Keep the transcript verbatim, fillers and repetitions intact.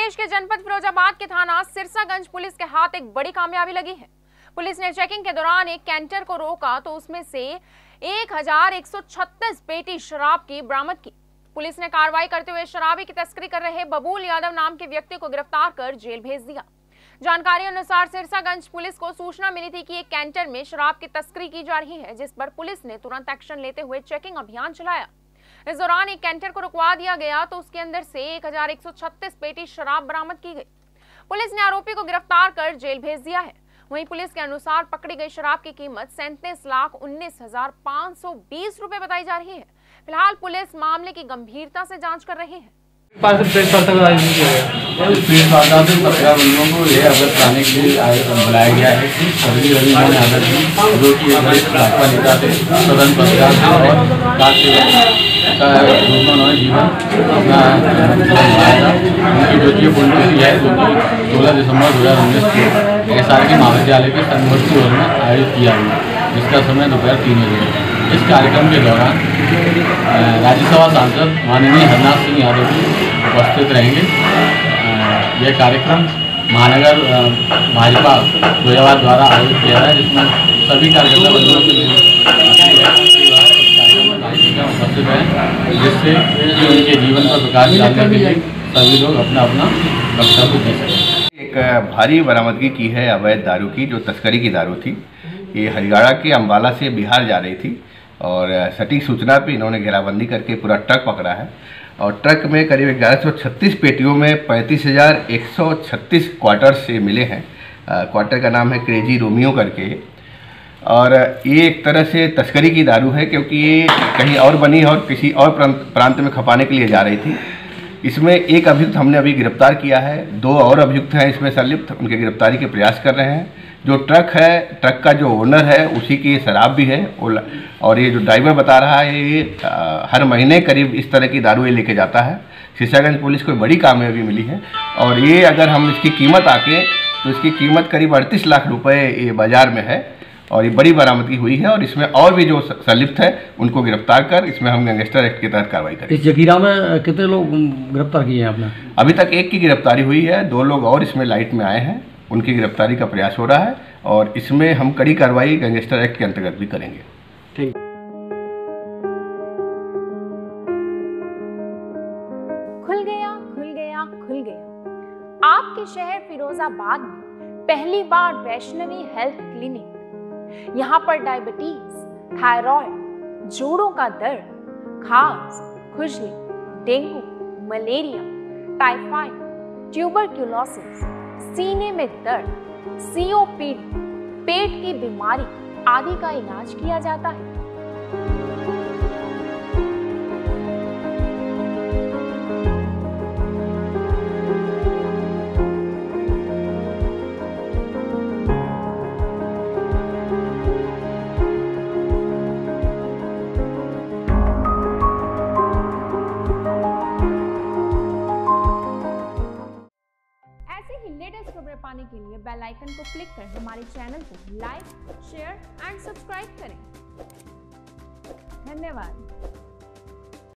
प्रदेश के जनपद फिरोजाबाद के थाना सिरसागंज पुलिस के हाथ एक बड़ी कामयाबी लगी है। पुलिस ने चेकिंग के दौरान एक कैंटर को रोका तो उसमें से एक हजार एक सौ छत्तीस पेटी शराब की बरामद की। पुलिस ने कार्रवाई करते हुए शराबी की तस्करी कर रहे बबूल यादव नाम के व्यक्ति को गिरफ्तार कर जेल भेज दिया। जानकारी अनुसार सिरसागंज पुलिस को सूचना मिली थी कि एक कैंटर में शराब की तस्करी की जा रही है, जिस पर पुलिस ने तुरंत एक्शन लेते हुए चेकिंग अभियान चलाया। इस दौरान एक कैंटर को रुकवा दिया गया तो उसके अंदर से एक हजार एक सौ छत्तीस पेटी शराब बरामद की गई। पुलिस ने आरोपी को गिरफ्तार कर जेल भेज दिया है। वहीं पुलिस के अनुसार पकड़ी गई शराब की कीमत सैंतीस लाख उन्नीस हजार पाँच सौ बीस रुपए बताई जा रही है। फिलहाल पुलिस मामले की गंभीरता से जांच कर रही है। को ये अवगत कराने के लिए बुलाया गया है कि सभी जो कि भाजपा नेता थे, सदन पत्रकार और उन्होंने जीवन अपना निभाया था। उनकी द्वितीय पुण्यतिथि है जो कि सोलह दिसंबर दो हज़ार उन्नीस को एस आर के महाविद्यालय के संवर्ती हॉल में आयोजित किया गया, जिसका समय दोपहर तीन बजे। इस कार्यक्रम के दौरान राज्यसभा सांसद माननीय हरनाथ सिंह यादव जी उपस्थित रहेंगे। यह कार्यक्रम महानगर भाजपा फिरोजाबाद द्वारा आयोजित किया है, जिसमें सभी कार्यकर्ता बंधुओं के उपस्थित हैं, जिससे उनके जीवन पर प्रकाश डालने के लिए सभी लोग अपना अपना वक्तव्य दे सकें। एक भारी बरामदगी की है अवैध दारू की, जो तस्करी की दारू थी। ये हरियाणा के अम्बाला से बिहार जा रही थी और सटीक सूचना पे इन्होंने घेराबंदी करके पूरा ट्रक पकड़ा है और ट्रक में करीब ग्यारह सौ छत्तीस पेटियों में पैंतीस हज़ार एक सौ छत्तीस क्वार्टर से मिले हैं। क्वार्टर का नाम है क्रेजी रोमियो करके। और ये एक तरह से तस्करी की दारू है, क्योंकि ये कहीं और बनी और किसी और प्रांत में खपाने के लिए जा रही थी। इसमें एक अभियुक्त हमने अभी गिरफ्तार किया है, दो और अभियुक्त हैं इसमें संलिप्त, उनके गिरफ्तारी के प्रयास कर रहे हैं। जो ट्रक है, ट्रक का जो ओनर है उसी की शराब भी है, और ये जो ड्राइवर बता रहा है ये हर महीने करीब इस तरह की दारू ये लेके जाता है। सिरसागंज पुलिस को बड़ी कामयाबी मिली है और ये अगर हम इसकी कीमत आके तो इसकी कीमत करीब अड़तीस लाख रुपए ये बाजार में है और ये बड़ी बरामदगी हुई है। और इसमें और भी जो संलिप्त है उनको गिरफ्तार कर इसमें हम गैंगस्टर एक्ट के तहत कार्रवाई करें। इस जगीरा में कितने लोग गिरफ्तार किए हैं आपने? अभी तक एक की गिरफ्तारी हुई है, दो लोग और इसमें लाइट में आए हैं, उनकी गिरफ्तारी का प्रयास हो रहा है और इसमें हम कड़ी कार्रवाई गैंगस्टर एक्ट के अंतर्गत भी करेंगे। ठीक। खुल गया खुल गया खुल गया आपके शहर फिरोजाबाद में पहली बार वैष्णवी हेल्थ क्लिनिक। यहाँ पर डायबिटीज, थायराइड, जोड़ों का दर्द, खांस, खुजली, डेंगू, मलेरिया, टाइफाइड, ट्यूबरक्यूलोसिस, सीने में दर्द, सी ओ पी डी, पेट की बीमारी आदि का इलाज किया जाता है। लेटेस्ट खबरें पाने के लिए बेल आइकन को क्लिक कर हमारे चैनल को लाइक, शेयर एंड सब्सक्राइब करें। धन्यवाद।